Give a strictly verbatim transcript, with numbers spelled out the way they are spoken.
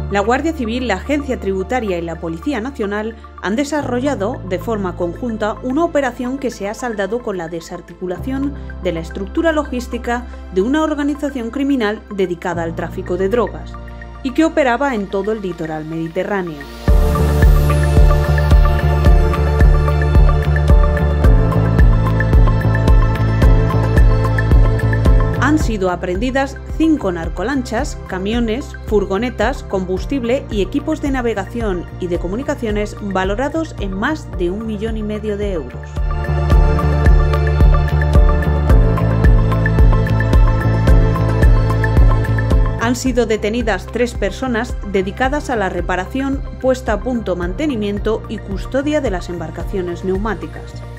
La Guardia Civil, la Agencia Tributaria y la Policía Nacional han desarrollado de forma conjunta una operación que se ha saldado con la desarticulación de la estructura logística de una organización criminal dedicada al tráfico de drogas y que operaba en todo el litoral mediterráneo. Han sido aprehendidas cinco narcolanchas, camiones, furgonetas, combustible y equipos de navegación y de comunicaciones valorados en más de un millón y medio de euros. Han sido detenidas tres personas dedicadas a la reparación, puesta a punto, mantenimiento y custodia de las embarcaciones neumáticas.